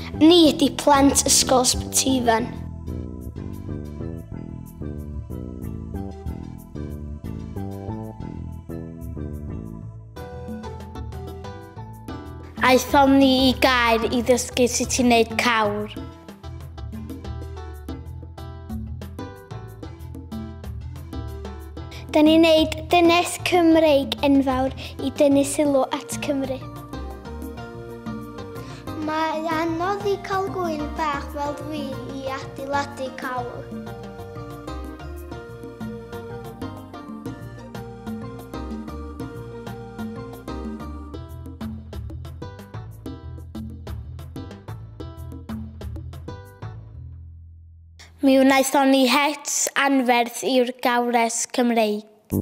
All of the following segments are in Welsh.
Ni ydi plant ysgol Ysbyty Ifan. Aethon ni i Gaer i ddysgu sut i wneud cawr. Da ni'n wneud dynes Cymreig enfawr i dynnu sylw at Cymru. Mae anodd i cael gwyn bach fel dwi i adeiladu cawr. Mi wnaethon ni het anferth i'r Cawres Cymreig.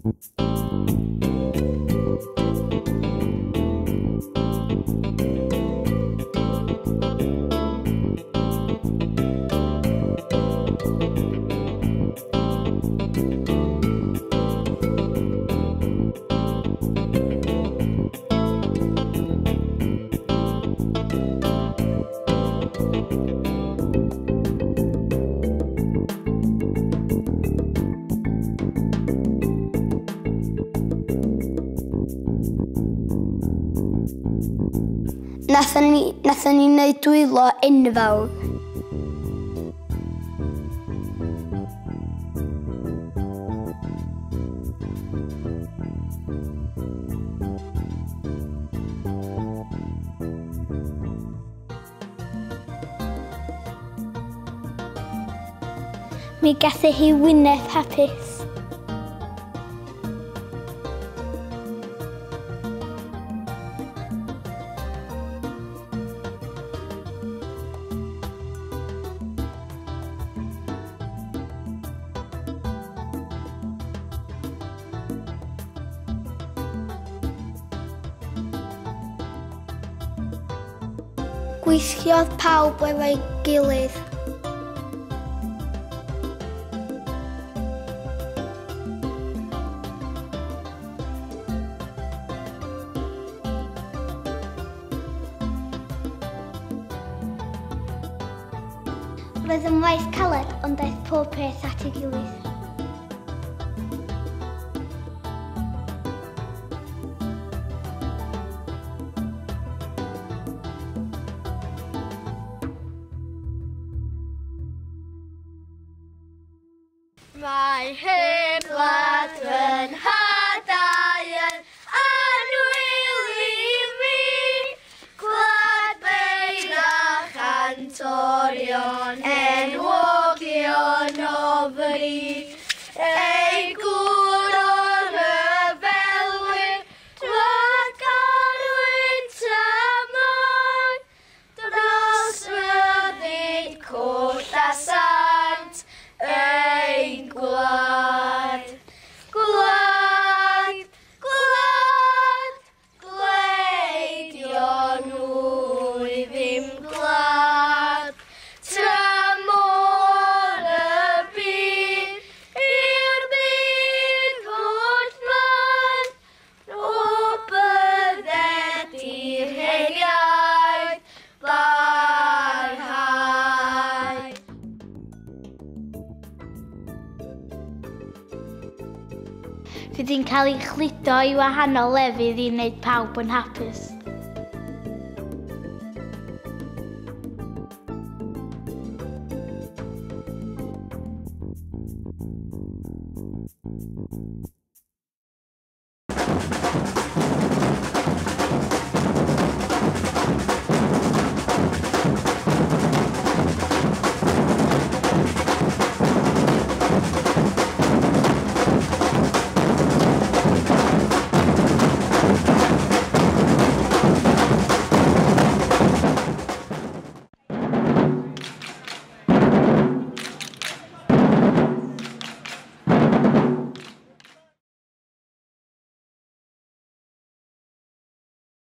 Nathon ni wneud dwylo enfawr. Mi gathu hi wyneb hapus. Gweithiodd pawb efo'i gilydd. Roedd yn waith caled ond daeth pob peth at ei gilydd. Mae hen wlad fy nhadau yn annwyl i mi, gwlad beinach antorion enwogion o fri, ei gŵr o'r hyfelwyr, gwlad garwyn tymor, dros fyddyd cwll a sant, ein gwlad, gwlad, gwlad, gleidion nhw i ddim gwlad, tymor y byd, i'r byd fod mlaen, o byddet i'r heiliaid barhau. Fydd hi'n cael ei chludo i wahanol lefydd i wneud pawb yn hapus.